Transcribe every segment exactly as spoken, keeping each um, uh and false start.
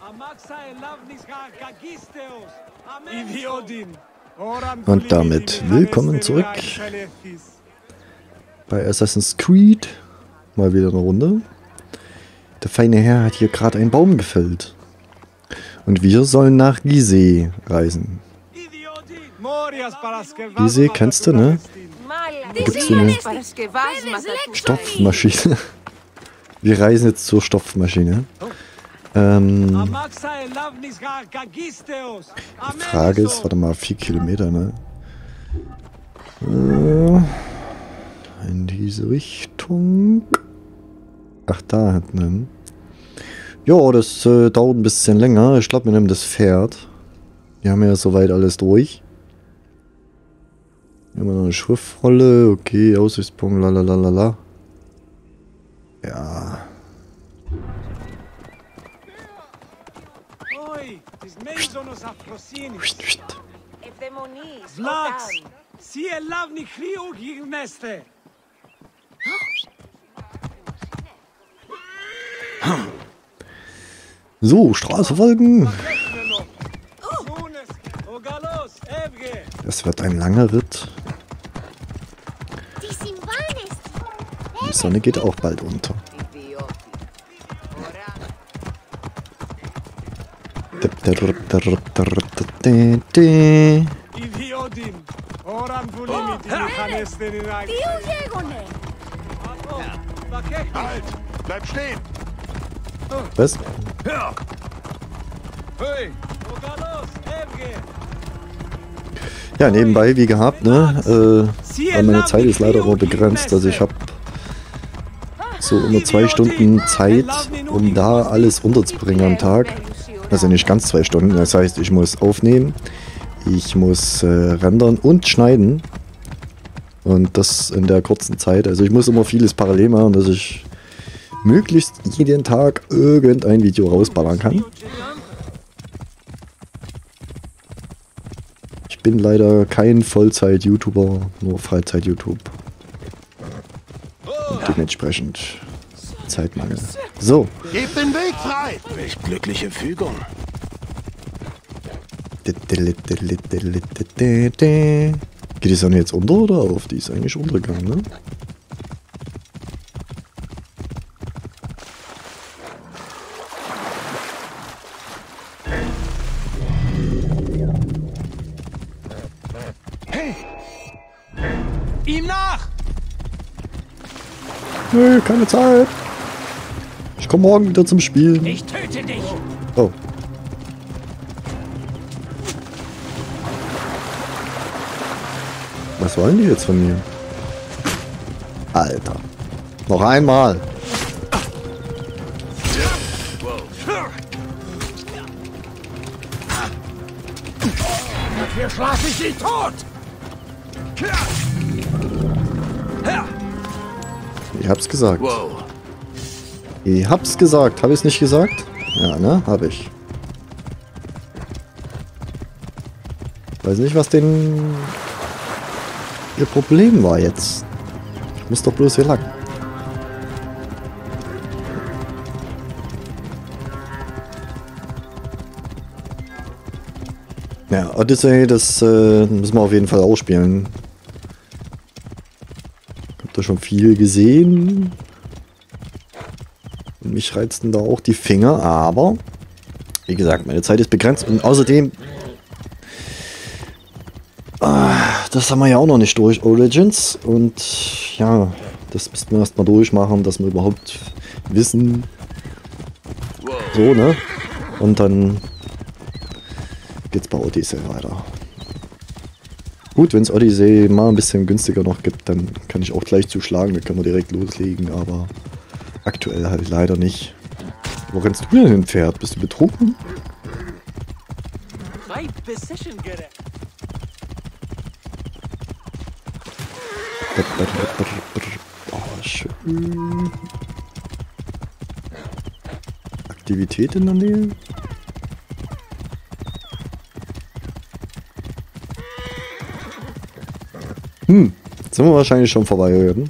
Und damit willkommen zurück bei Assassin's Creed. Mal wieder eine Runde. Der feine Herr hat hier gerade einen Baum gefällt. Und wir sollen nach Gizeh reisen. Gizeh kennst du, ne? Da gibt es so eine Stopfmaschine. Wir reisen jetzt zur Stopfmaschine. Ähm, die Frage ist, warte mal, vier Kilometer, ne? Äh, in diese Richtung. Ach, da hinten. Ja, das äh, dauert ein bisschen länger. Ich glaube, wir nehmen das Pferd. Wir haben ja soweit alles durch. Immer noch eine Schriftrolle. Okay, Aussichtspunkt, lalalala. Ja. So, Straße folgen. Das wird ein langer Ritt. Die Sonne geht auch bald unter. Halt! Bleib stehen! Was? Ja, nebenbei, wie gehabt, ne? Äh, weil meine Zeit ist leider nur begrenzt. Also ich habe so immer zwei Stunden Zeit, um da alles unterzubringen am Tag. Also nicht ganz zwei Stunden. Das heißt, ich muss aufnehmen, ich muss äh, rendern und schneiden. Und das in der kurzen Zeit. Also ich muss immer vieles parallel machen, dass ich möglichst jeden Tag irgendein Video rausballern kann. Ich bin leider kein Vollzeit-YouTuber, nur Freizeit-YouTube. Und dementsprechend Zeitmangel. So. Gebt den Weg frei! Welch glückliche Fügung. Geht die Sonne jetzt unter oder auf? Die ist eigentlich untergegangen, ne? Hey! Ihm nach! Nö, keine Zeit. Ich komme morgen wieder zum Spielen. Ich töte dich! Oh. Was wollen die jetzt von mir? Alter. Noch einmal. Dafür schlage ich sie tot! Ich hab's gesagt. Ich hab's gesagt. Hab ich's nicht gesagt? Ja, ne? Hab ich. Weiß nicht, was denn ihr Problem war jetzt. Ich muss doch bloß hier lang. Ja, Odyssey, das äh, müssen wir auf jeden Fall ausspielen. Habt ihr schon viel gesehen? Und mich reizten da auch die Finger, aber wie gesagt, meine Zeit ist begrenzt und außerdem das haben wir ja auch noch nicht durch, Origins. Und ja, das müssten wir erstmal durchmachen, dass wir überhaupt wissen. So, ne? Und dann geht's bei Odyssey weiter. Gut, wenn es Odyssey mal ein bisschen günstiger noch gibt, dann kann ich auch gleich zuschlagen, dann können wir direkt loslegen, aber aktuell halt leider nicht. Wo rennst du denn hin, Pferd? Bist du betrunken? Oh, schön. Aktivität in der Nähe? Hm, jetzt sind wir wahrscheinlich schon vorbei gewesen.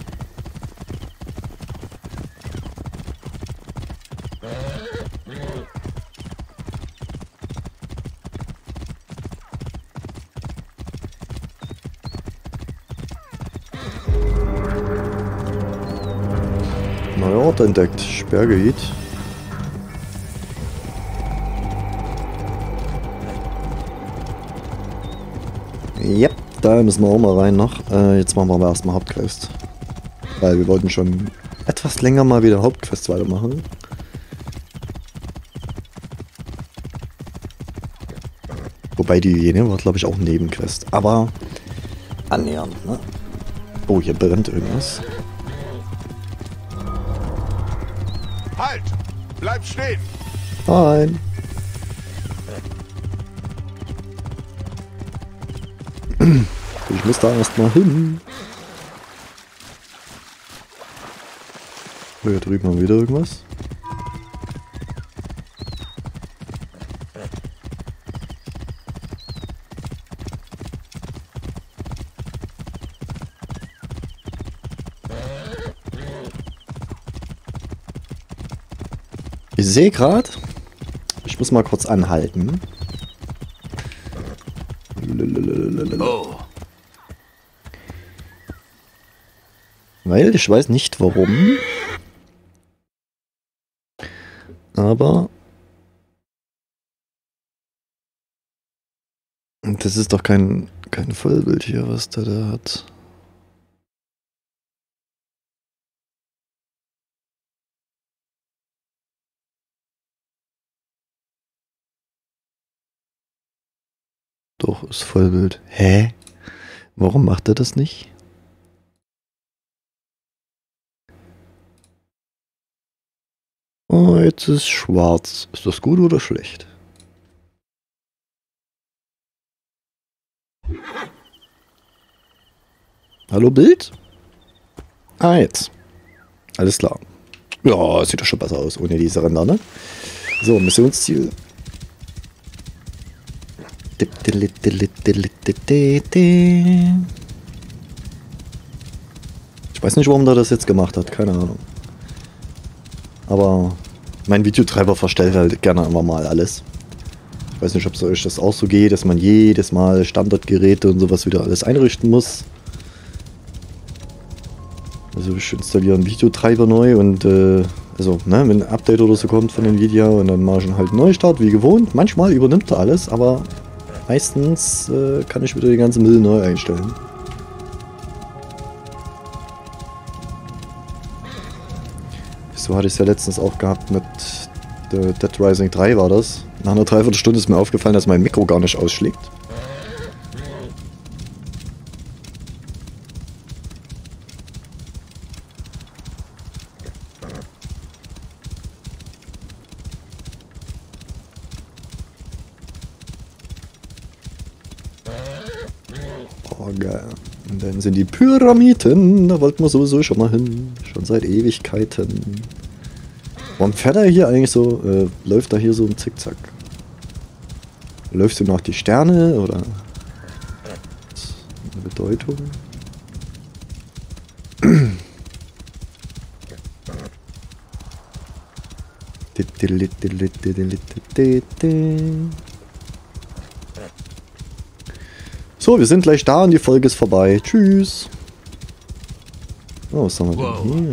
Ort entdeckt. Sperrgebiet. Yep, da müssen wir auch mal rein noch. Äh, jetzt machen wir aber erstmal Hauptquest. Weil wir wollten schon etwas länger mal wieder Hauptquests weitermachen. Wobei die Hyäne war, glaube ich, auch ein Nebenquest. Aber annähernd, ne? Oh, hier brennt irgendwas. Halt! Bleib stehen! Nein! Ich muss da erstmal hin. Oh, hier drüben haben wir wieder irgendwas. Ich sehe gerade, ich muss mal kurz anhalten. Oh. Weil ich weiß nicht warum. Aber das ist doch kein, kein Vollbild hier, was der da hat. Doch, ist Vollbild. Hä? Warum macht er das nicht? Oh, jetzt ist schwarz. Ist das gut oder schlecht? Hallo Bild? Ah, jetzt. Alles klar. Ja, sieht doch schon besser aus ohne diese Ränder, ne? So, Missionsziel. Ich weiß nicht, warum der das jetzt gemacht hat. Keine Ahnung. Aber mein Videotreiber verstellt halt gerne immer mal alles. Ich weiß nicht, ob es euch das auch so geht, dass man jedes Mal Standardgeräte und sowas wieder alles einrichten muss. Also ich installiere einen Videotreiber neu und äh, also, ne, wenn ein Update oder so kommt von Nvidia und dann mache ich halt einen Neustart, wie gewohnt. Manchmal übernimmt er alles, aber meistens äh, kann ich wieder den ganzen Müll neu einstellen. So hatte ich es ja letztens auch gehabt mit The Dead Rising drei war das. Nach einer Dreiviertelstunde ist mir aufgefallen, dass mein Mikro gar nicht ausschlägt. Oh, geil. Und dann sind die Pyramiden. Da wollten wir sowieso schon mal hin. Schon seit Ewigkeiten. Warum fährt er hier eigentlich so? Äh, läuft er hier so im Zickzack? Läufst du nach die Sterne oder? Eine Bedeutung? So, wir sind gleich da und die Folge ist vorbei. Tschüss. Oh, was haben wir denn hier?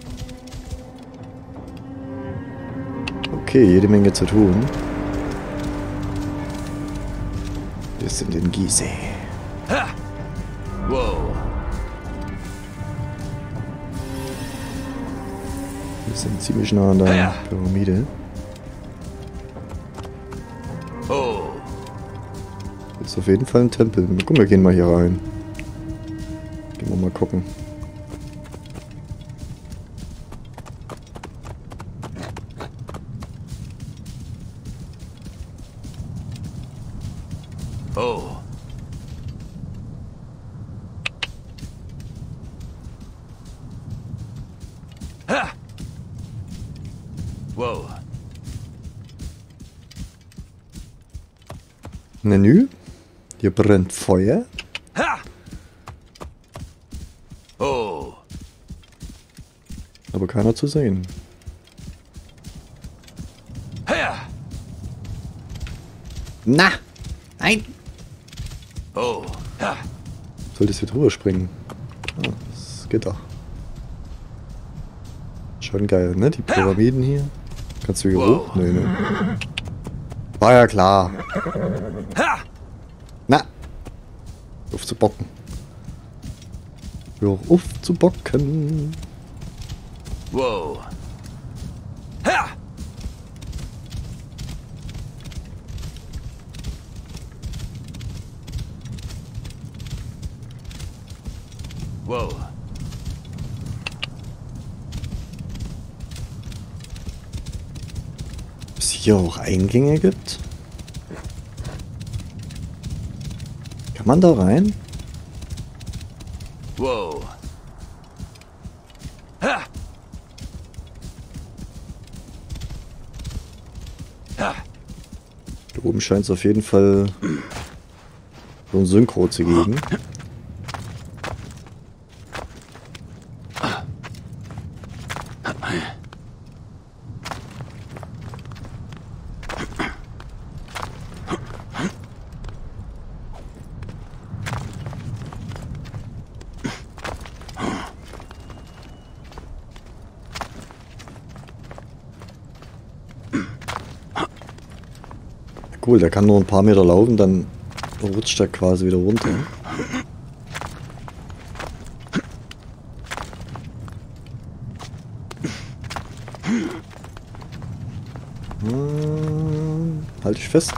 Okay, jede Menge zu tun. Wir sind in Gizeh. Wow. Wir sind ziemlich nah an der Pyramide. Oh. Das ist auf jeden Fall ein Tempel. Guck, wir gehen mal hier rein. Gehen wir mal gucken. Oh. Ha. Wow. Menü. Hier brennt Feuer. Ha. Oh. Aber keiner zu sehen. Ha. Na! Nein! Oh. Ha. Solltest du drüber springen? Ah, das geht doch. Schon geil, ne? Die Pyramiden hier. Kannst du hier Wow. hoch? Nee, ne? War ja klar. Ha! Na! Auf zu bocken. Hör auf zu bocken. Whoa. Ha! Whoa. Ob es hier auch Eingänge gibt? Kann man da rein? Whoa. Ha! Ha! Da oben scheint es auf jeden Fall so ein Synchro zu geben. Cool, der kann nur ein paar Meter laufen, dann rutscht er quasi wieder runter. Hm, halt dich fest.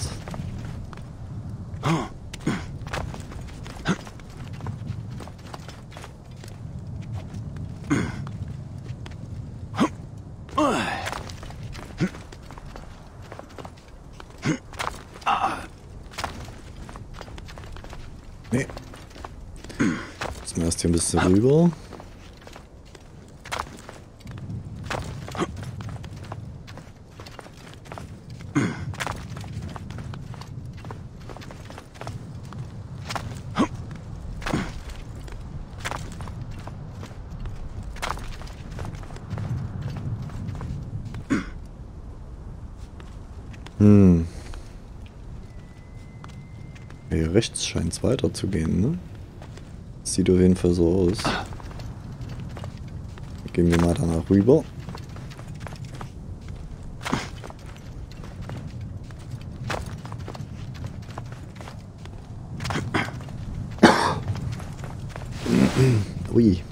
Nee. Jetzt mal erst hier ein bisschen rüber. Hm. Hier rechts scheint es weiter zu gehen, ne? Sieht auf jeden Fall so aus. Gehen wir mal danach rüber. Ui.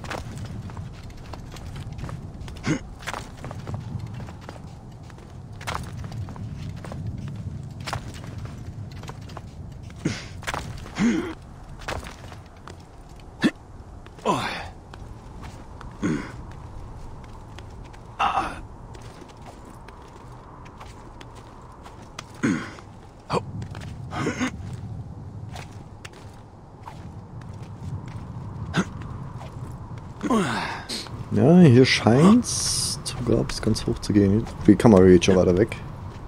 Ja, hier scheint's sogar bis ganz hoch zu gehen. Die Kamera geht schon weiter weg.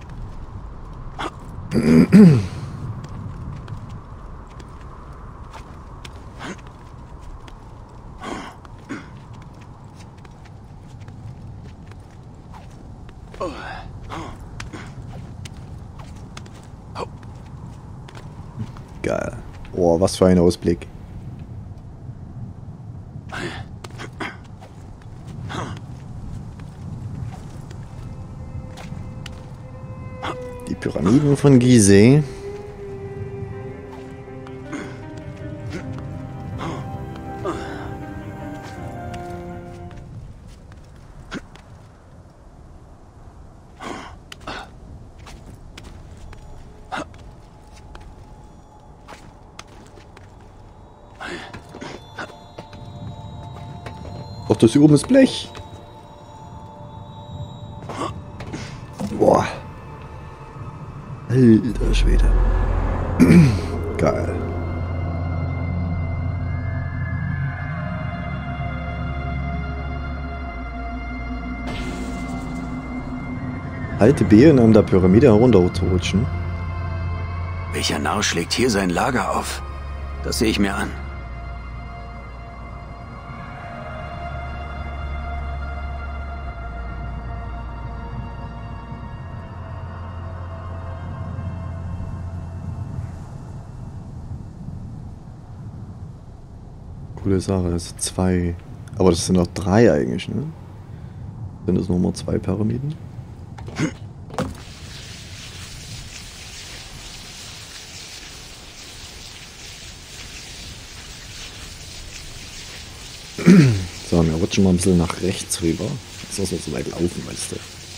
Geil. Oh, was für ein Ausblick. Die Pyramiden von Gizeh. Ach, das hier oben ist Blech. Boah. Alter Schwede. Geil. Alte B, um an der Pyramide herunterzurutschen. Welcher Narr schlägt hier sein Lager auf? Das sehe ich mir an. Coole Sache, das sind zwei. Aber das sind noch drei eigentlich, ne? Sind es Nummer zwei Pyramiden? So, wir rutschen mal ein bisschen nach rechts rüber. Jetzt müssen wir so weit laufen, weißt du.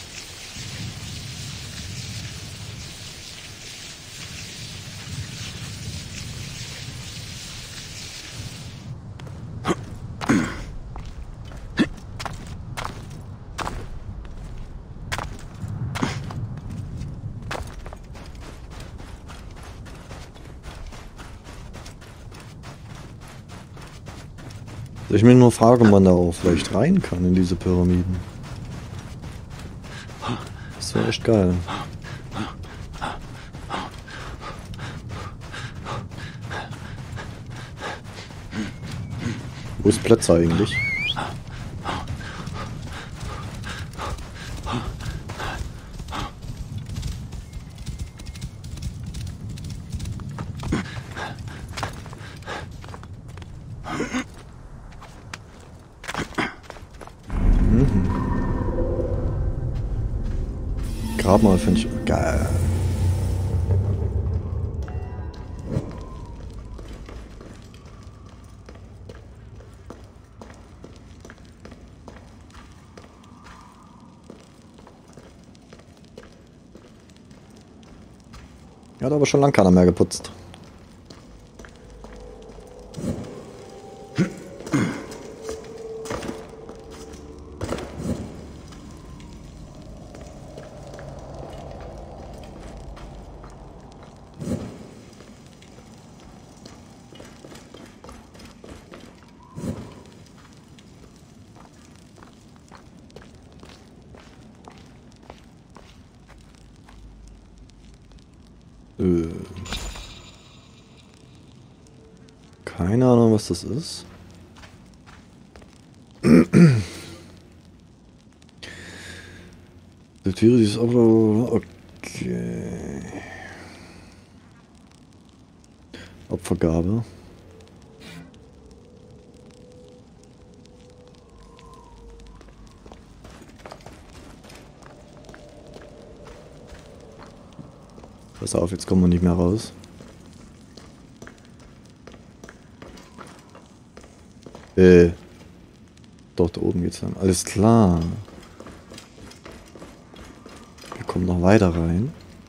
Ich mich nur frage, ob man da auch vielleicht rein kann in diese Pyramiden. Das wäre echt geil. Wo ist Plätze eigentlich? Grabmal finde ich geil. Hat aber schon lange keiner mehr geputzt. Äh. Keine Ahnung, was das ist. Diktiere dieses Opfer. Okay. Opfergabe. Pass auf, jetzt kommen wir nicht mehr raus. Äh. Dort oben geht's lang. Alles klar. Wir kommen noch weiter rein.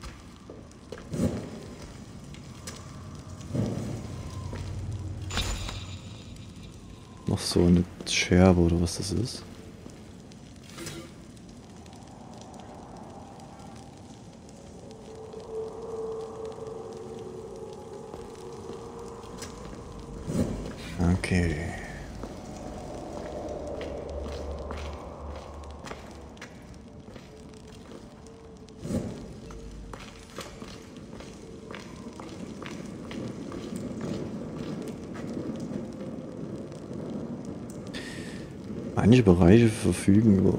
Noch so eine Scherbe oder was das ist. Okay. Manche Bereiche verfügen über...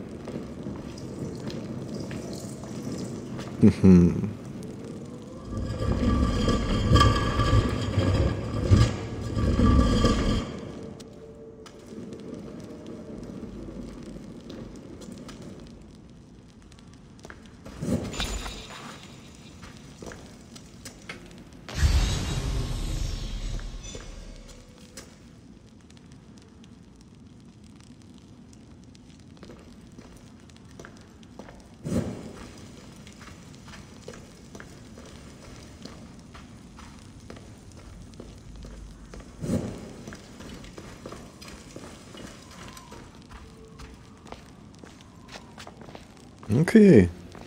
Mhm. Okay.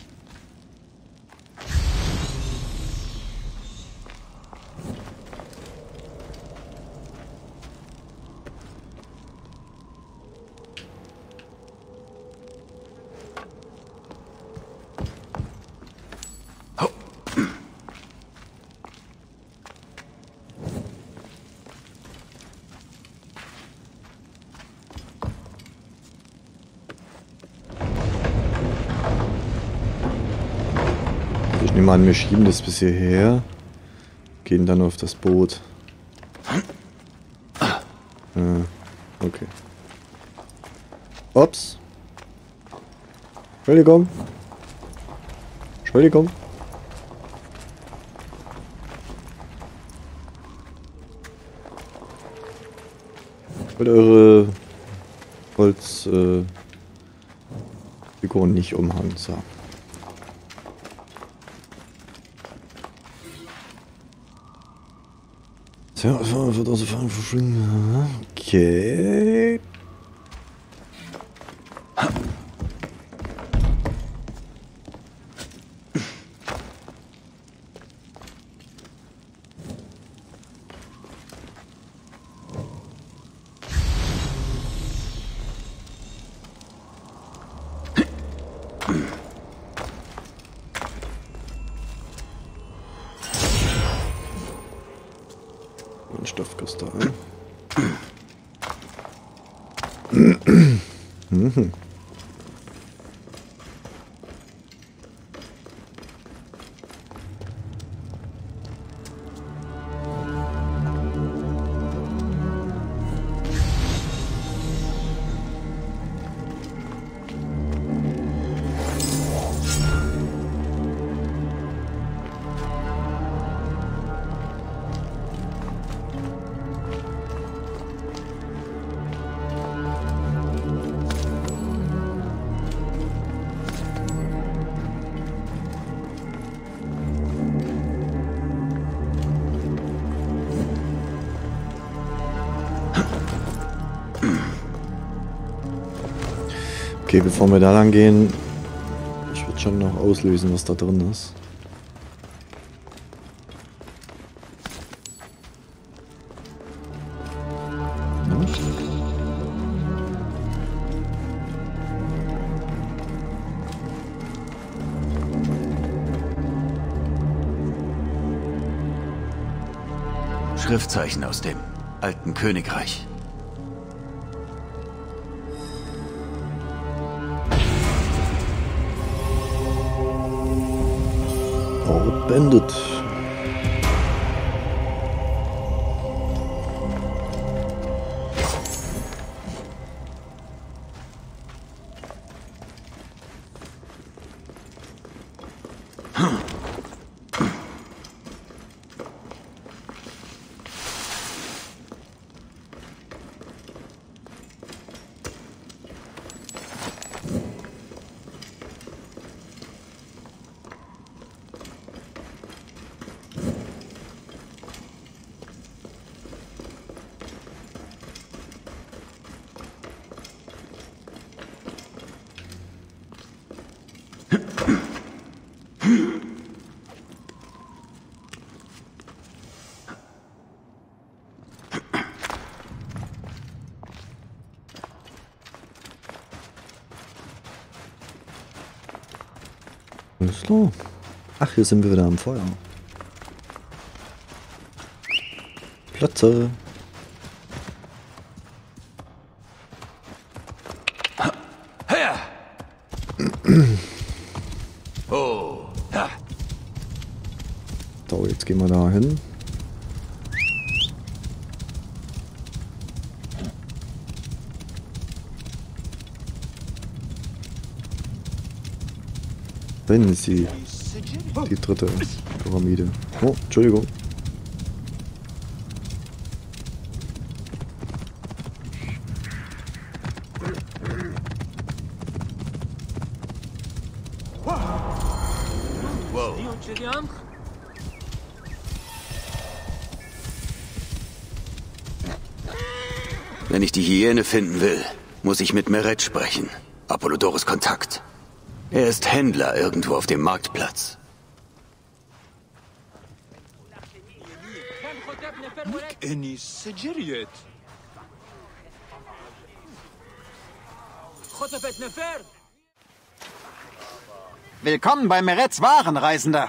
Ich nehme an, wir schieben das bis hierher, gehen dann auf das Boot. Äh, okay. Ups. Entschuldigung. Entschuldigung. Ich will eure Holzfiguren äh, nicht umhangen. So. Tja, wird aus der verschwinden. Okay. Ein Stoffkristall. Mhm. Okay, bevor wir da lang gehen, ich würde schon noch auslösen, was da drin ist. Nicht? Schriftzeichen aus dem alten Königreich. Bandit. Alles klar. Ach, hier sind wir wieder am Feuer. Platze. Oh. So, jetzt gehen wir da hin. Wenn ist die, die dritte Pyramide. Oh, Entschuldigung. Wow. Wenn ich die Hyäne finden will, muss ich mit Meret sprechen. Apollodorus Kontakt. Er ist Händler irgendwo auf dem Marktplatz. Willkommen bei Merets Waren, Reisender.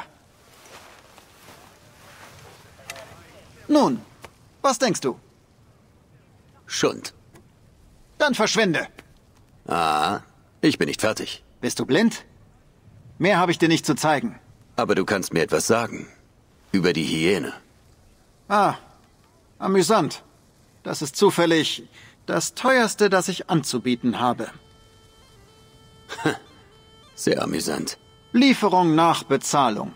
Nun, was denkst du? Schund. Dann verschwinde. Ah, ich bin nicht fertig. Bist du blind? Mehr habe ich dir nicht zu zeigen. Aber du kannst mir etwas sagen. Über die Hyäne. Ah, amüsant. Das ist zufällig das teuerste, das ich anzubieten habe. Sehr amüsant. Lieferung nach Bezahlung.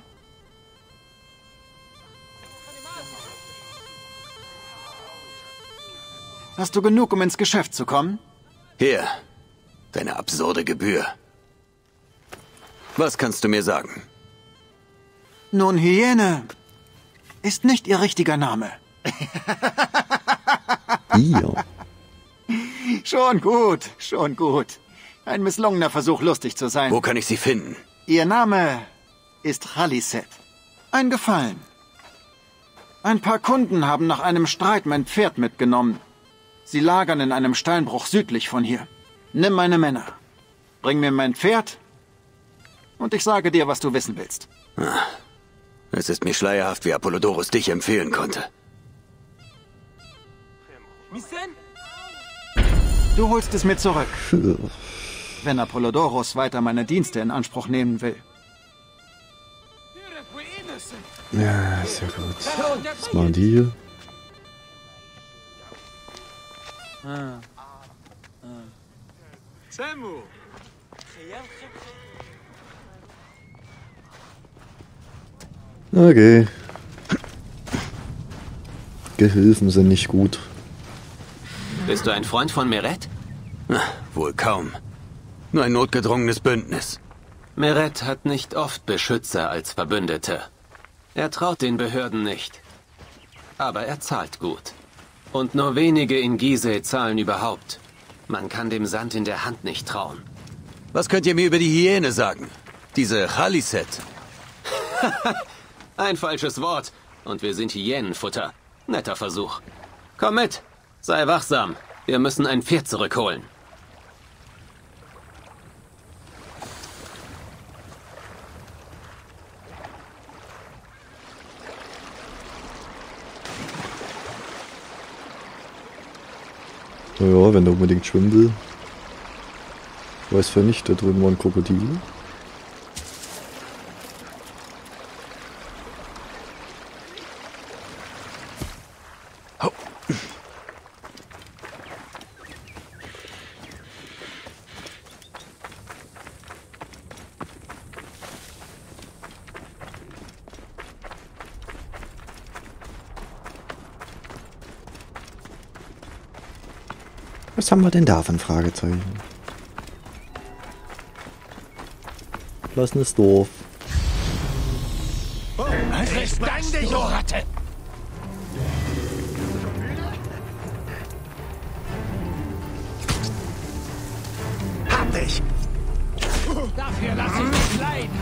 Hast du genug, um ins Geschäft zu kommen? Hier, deine absurde Gebühr. Was kannst du mir sagen? Nun, Hyäne ist nicht ihr richtiger Name. Ihr. Schon gut, schon gut. Ein misslungener Versuch, lustig zu sein. Wo kann ich sie finden? Ihr Name ist Khaliset. Ein Gefallen. Ein paar Kunden haben nach einem Streit mein Pferd mitgenommen. Sie lagern in einem Steinbruch südlich von hier. Nimm meine Männer. Bring mir mein Pferd und ich sage dir, was du wissen willst. Ah, es ist mir schleierhaft, wie Apollodorus dich empfehlen konnte. Du holst es mir zurück, wenn Apollodorus weiter meine Dienste in Anspruch nehmen will. Ja, sehr gut. Was machen die hier? Okay. Gehilfen sind nicht gut. Bist du ein Freund von Meret? Na, wohl kaum. Nur ein notgedrungenes Bündnis. Meret hat nicht oft Beschützer als Verbündete. Er traut den Behörden nicht. Aber er zahlt gut. Und nur wenige in Gizeh zahlen überhaupt. Man kann dem Sand in der Hand nicht trauen. Was könnt ihr mir über die Hyäne sagen? Diese Khaliset. Ein falsches Wort. Und wir sind Hyänenfutter. Netter Versuch. Komm mit. Sei wachsam. Wir müssen ein Pferd zurückholen. Naja, wenn er unbedingt schwimmen will. Ich weiß für nicht, da drüben war ein Krokodil. Oh. Was haben wir denn da für ein Fragezeichen? Verlassenes Dorf. Recht dich, oh Ratte! Hab dich! Dafür lass ich dich leiden!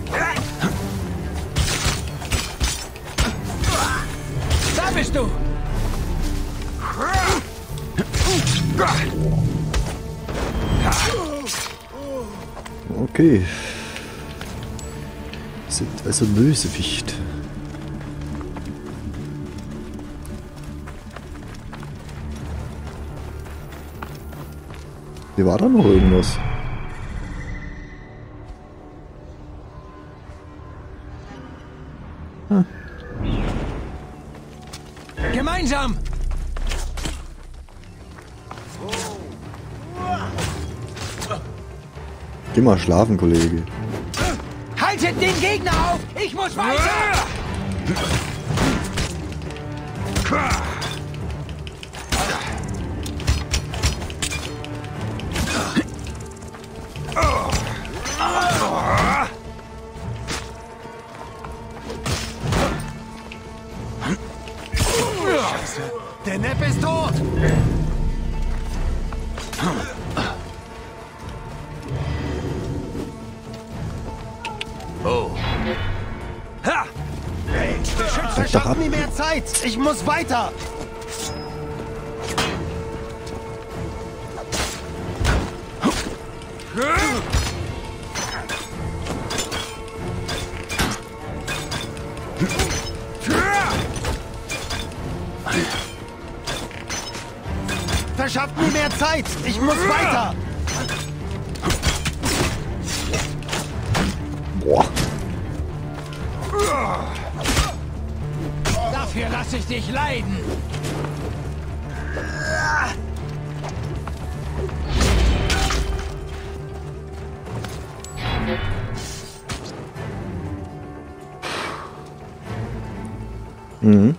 Da bist du! Okay. Sind also Bösewicht. Hier war da noch irgendwas. Ah. Gemeinsam! Geh mal schlafen, Kollege. Haltet den Gegner auf! Ich muss weiter! Scheiße! Der Nepp ist tot! Oh. Ha! Hey, Beschützer schafft mir mehr Zeit! Ich muss weiter! Verschafft mir mehr Zeit! Ich muss weiter! Boah. Dafür lasse ich dich leiden! Mhm.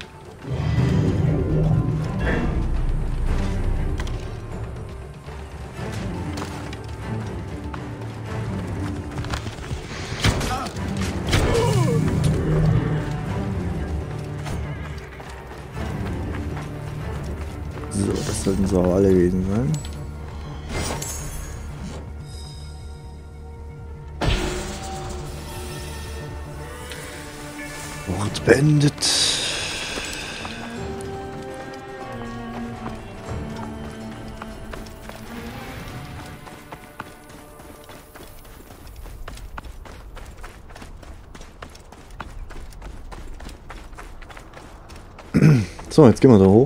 So, das sollten so auch alle gewesen sein. Wort beendet. So, jetzt gehen wir da hoch.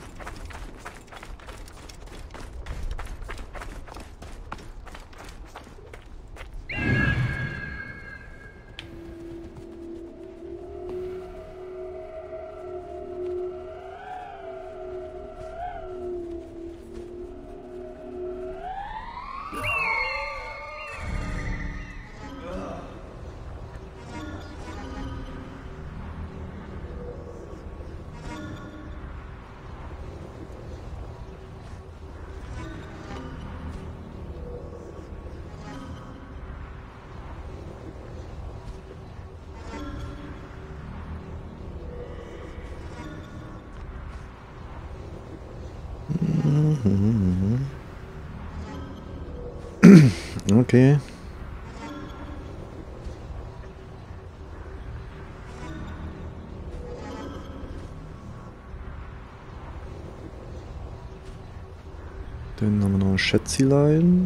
Okay. Dann haben wir noch ein Schätzilein.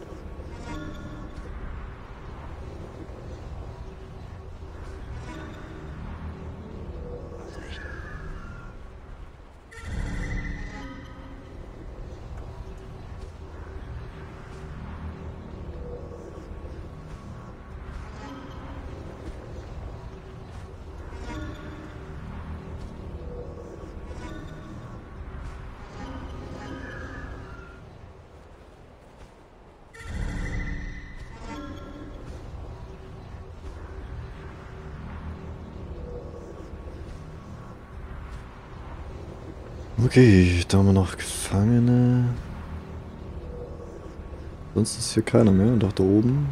Okay, da haben wir noch Gefangene. Sonst ist hier keiner mehr. Und auch da oben.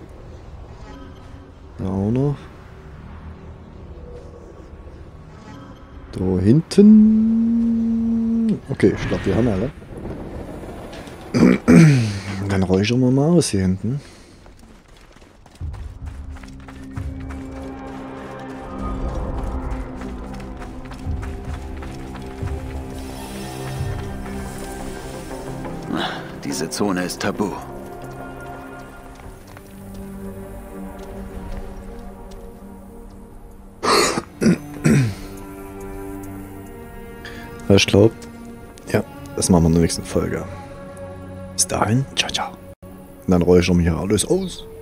Da auch noch. Da hinten. Okay, ich glaube, wir haben alle. Dann räuchern wir mal aus hier hinten. Diese Zone ist tabu. Ich glaube, ja, das machen wir in der nächsten Folge. Bis dahin, ciao, ciao. Und dann räuchern wir hier alles aus.